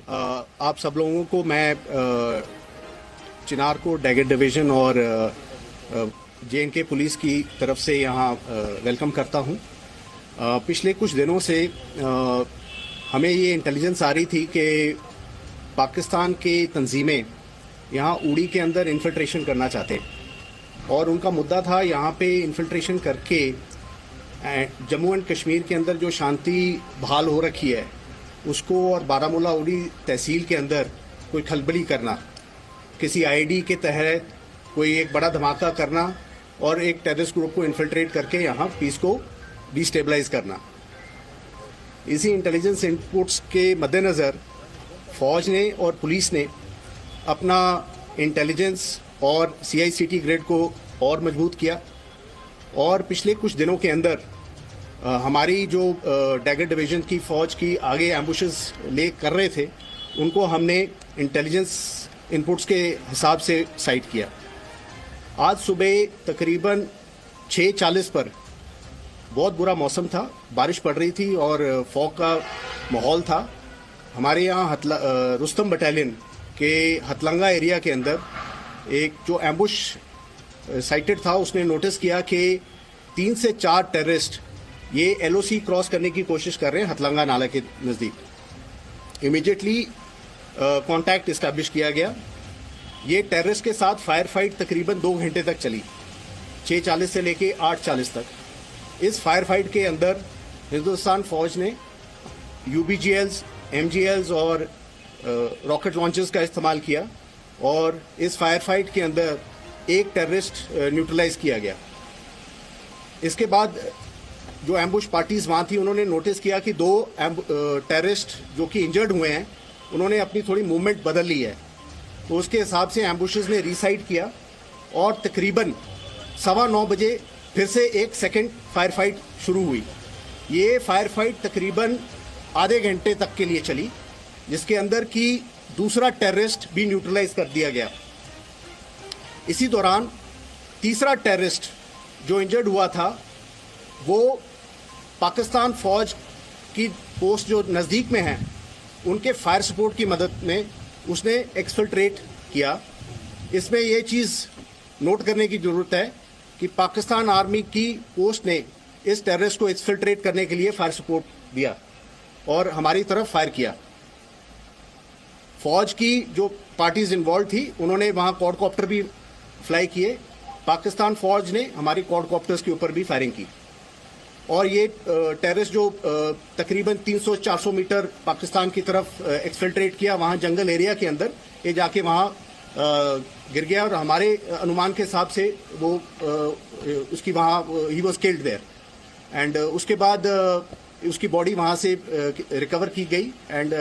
आप सब लोगों को मैं चिनार को डैगेट डिवीज़न और जे.एन.के पुलिस की तरफ से यहाँ वेलकम करता हूँ। पिछले कुछ दिनों से हमें ये इंटेलिजेंस आ रही थी कि पाकिस्तान के तंजीमें यहाँ उड़ी के अंदर इन्फिल्ट्रेशन करना चाहते हैं और उनका मुद्दा था यहाँ पे इन्फिल्ट्रेशन करके जम्मू एंड कश्मीर के अंदर जो शांति बहाल हो रखी है उसको और बारामूला उड़ी तहसील के अंदर कोई खलबली करना, किसी आईडी के तहत कोई एक बड़ा धमाका करना और एक टेररिस्ट ग्रुप को इन्फिल्ट्रेट करके यहाँ पीस को डिस्टेबलाइज करना। इसी इंटेलिजेंस इनपुट्स के मद्देनज़र फौज ने और पुलिस ने अपना इंटेलिजेंस और CICT ग्रेड को और मजबूत किया और पिछले कुछ दिनों के अंदर हमारी जो डैगेट डिवीज़न की फ़ौज की आगे एम्बुशेस ले कर रहे थे उनको हमने इंटेलिजेंस इनपुट्स के हिसाब से साइट किया। आज सुबह तकरीबन 6:40 पर बहुत बुरा मौसम था, बारिश पड़ रही थी और फॉग का माहौल था। हमारे यहाँ रुस्तम बटालियन के हथलंगा एरिया के अंदर एक जो एम्बुश साइटेड था उसने नोटिस किया कि 3 से 4 टेररिस्ट ये LOC क्रॉस करने की कोशिश कर रहे हैं हथलंगा नाला के नज़दीक। इमीडिएटली कांटेक्ट इस्टेब्लिश किया गया। ये टेररिस्ट के साथ फायर फाइट तकरीबन 2 घंटे तक चली, 6:40 से लेके 8:40 तक। इस फायर फाइट के अंदर हिंदुस्तान फौज ने UBGLs, MGLs और रॉकेट लॉन्चर्स का इस्तेमाल किया और इस फायर फाइट के अंदर एक टेररिस्ट न्यूट्रलाइज किया गया। इसके बाद जो एम्बुश पार्टीज वहाँ थी उन्होंने नोटिस किया कि 2 टेररिस्ट जो कि इंजर्ड हुए हैं उन्होंने अपनी थोड़ी मूवमेंट बदल ली है, तो उसके हिसाब से एम्बुशेस ने रीसाइट किया और तकरीबन 9:15 बजे फिर से एक सेकेंड फायर फाइट शुरू हुई। ये फायर फाइट तकरीबन आधे घंटे तक के लिए चली, जिसके अंदर की दूसरा टेररिस्ट भी न्यूट्रलाइज कर दिया गया। इसी दौरान तीसरा टेररिस्ट जो इंजर्ड हुआ था वो पाकिस्तान फौज की पोस्ट जो नज़दीक में है उनके फायर सपोर्ट की मदद में उसने एक्सफिल्ट्रेट किया। इसमें यह चीज़ नोट करने की ज़रूरत है कि पाकिस्तान आर्मी की पोस्ट ने इस टेररिस्ट को एक्सफिल्ट्रेट करने के लिए फायर सपोर्ट दिया और हमारी तरफ फायर किया। फौज की जो पार्टीज इन्वॉल्व थी उन्होंने वहाँ क्वाडकॉप्टर भी फ्लाई किए। पाकिस्तान फौज ने हमारी क्वाडकॉप्टर्स के ऊपर भी फायरिंग की और ये टेररिस्ट जो तकरीबन 300-400 मीटर पाकिस्तान की तरफ एक्सफिल्ट्रेट किया वहाँ जंगल एरिया के अंदर, ये जाके वहाँ गिर गया और हमारे अनुमान के हिसाब से वो उसकी वहाँ ही वॉज किल्ड देयर एंड उसके बाद उसकी बॉडी वहाँ से रिकवर की गई एंड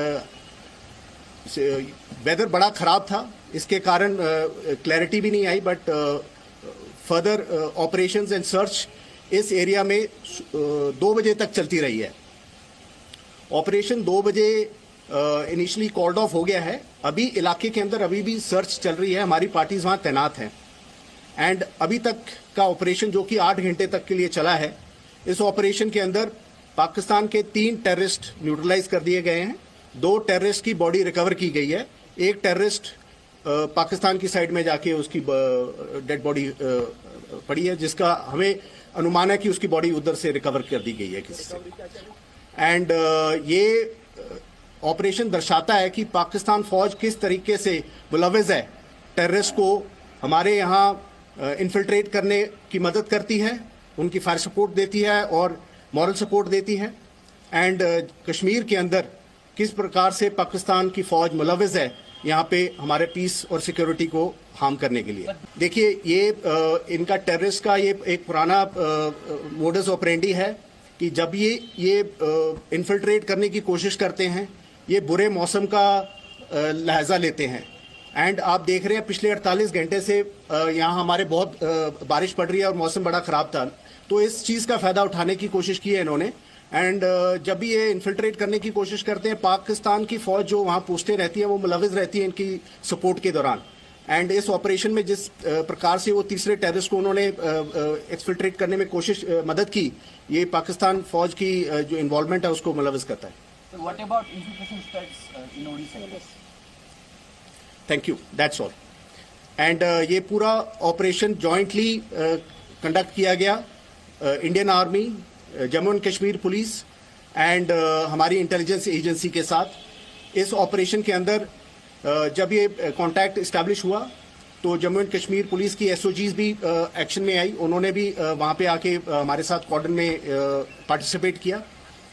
वेदर बड़ा ख़राब था, इसके कारण क्लैरिटी भी नहीं आई, but further operations and search इस एरिया में 2 बजे तक चलती रही है। ऑपरेशन 2 बजे इनिशियली कॉल्ड ऑफ हो गया है। अभी इलाके के अंदर अभी भी सर्च चल रही है, हमारी पार्टीज वहाँ तैनात हैं एंड अभी तक का ऑपरेशन जो कि 8 घंटे तक के लिए चला है, इस ऑपरेशन के अंदर पाकिस्तान के 3 टेररिस्ट न्यूट्रलाइज कर दिए गए हैं, 2 टेररिस्ट की बॉडी रिकवर की गई है, एक टेररिस्ट पाकिस्तान की साइड में जाके उसकी डेड बॉडी पड़ी है, जिसका हमें अनुमान है कि उसकी बॉडी उधर से रिकवर कर दी गई है किसी से। एंड ये ऑपरेशन दर्शाता है कि पाकिस्तान फौज किस तरीके से मुलव्विज़ है, टेररिस्ट को हमारे यहाँ इन्फिल्ट्रेट करने की मदद करती है, उनकी फायर सपोर्ट देती है और मॉरल सपोर्ट देती है एंड कश्मीर के अंदर किस प्रकार से पाकिस्तान की फौज मुलव्विज़ है यहाँ पे हमारे पीस और सिक्योरिटी को हार्म करने के लिए। देखिए ये इनका टेररिस्ट का ये एक पुराना मोडस ऑपरेंडी है कि जब ये इन्फिल्ट्रेट करने की कोशिश करते हैं ये बुरे मौसम का लहजा लेते हैं एंड आप देख रहे हैं पिछले 48 घंटे से यहाँ हमारे बहुत बारिश पड़ रही है और मौसम बड़ा ख़राब था, तो इस चीज़ का फ़ायदा उठाने की कोशिश की है इन्होंने एंड जब भी ये इन्फिल्ट्रेट करने की कोशिश करते हैं पाकिस्तान की फ़ौज जो वहाँ पोस्टें रहती हैं वो मुलव्विज़ रहती है इनकी सपोर्ट के दौरान एंड इस ऑपरेशन में जिस प्रकार से वो तीसरे टेररिस्ट को उन्होंने एक्सफिल्ट्रेट करने में कोशिश मदद की, ये पाकिस्तान फ़ौज की जो इन्वॉल्वमेंट है उसको मुलव्विज़ करता है। What about infiltration threats in Odisha? Thank you, that's all. And ये पूरा ऑपरेशन जॉइंटली कंडक्ट किया गया Indian army, Jammu and Kashmir police and हमारी इंटेलिजेंस एजेंसी के साथ। इस ऑपरेशन के अंदर जब ये कांटेक्ट इस्टेब्लिश हुआ तो जम्मू एंड कश्मीर पुलिस की एसओजीज भी एक्शन में आई। उन्होंने भी वहाँ पे आके हमारे साथ कॉर्डन में पार्टिसिपेट किया।